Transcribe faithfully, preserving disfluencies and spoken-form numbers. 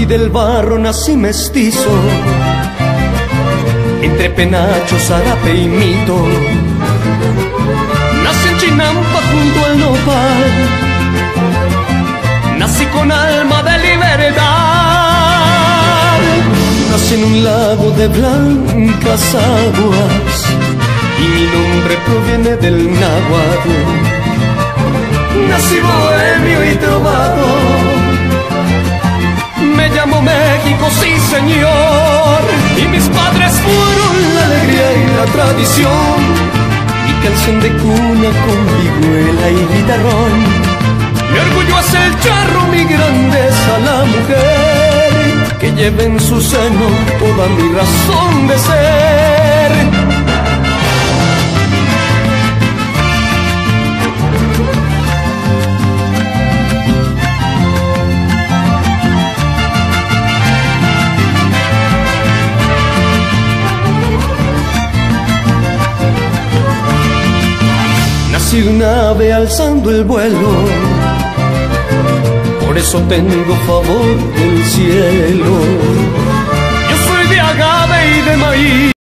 del barro nací mestizo, entre penacho, zarape y mito. Nací en Chinampa junto al nopal, nací con alma de libertad. Nací en un lago de blancas aguas y mi nombre proviene del náhuatl. Nací bohemio y trovador, me llamo México, sí señor. Y mis padres fueron la alegría y la tradición, mi canción de cuna con vihuela y guitarrón. Mi orgullo es el charro, mi grandeza la mujer, que lleva en su seno toda mi razón de ser. Nací un ave alzando el vuelo, por eso tengo favor del cielo. Yo soy de agave y de maíz.